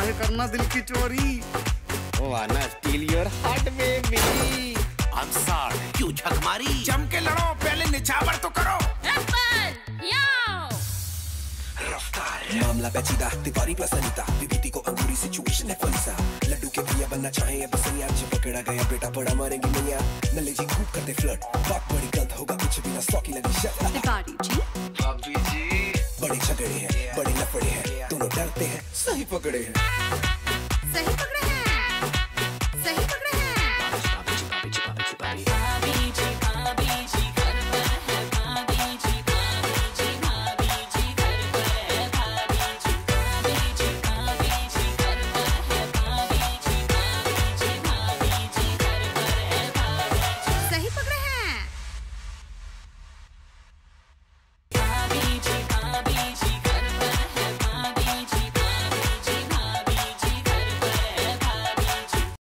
काहे करना दिल की चोरी। Wanna steal your heart baby. Ansar क्यों झक मारी? जम के लड़ो, पहले निछावर तो करो। मामला पेचीदा, तिवारी प्लस अनीता, बीबीटी को अंगूरी सिचुएशन है फलीसा। लड्डू के भैया बनना चाहे या बसैया, जब पकड़ा गया बेटा पड़ा मारेंगी मैया। नल्ले जी खूब करते फ्लर्ट, बात बड़ी गंद होगा कुछ भी ना, सौ की लगी शर्त। तिवारी जी, भाभी जी, बड़े झगड़े हैं, बड़े लफड़े हैं, दोनों डरते हैं, सही पकड़े हैं। सही पकड़े